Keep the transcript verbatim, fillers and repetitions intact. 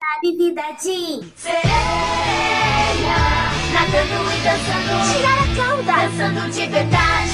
Vivida de sereia, nadando e dançando, tirar a cauda, dançando de verdade.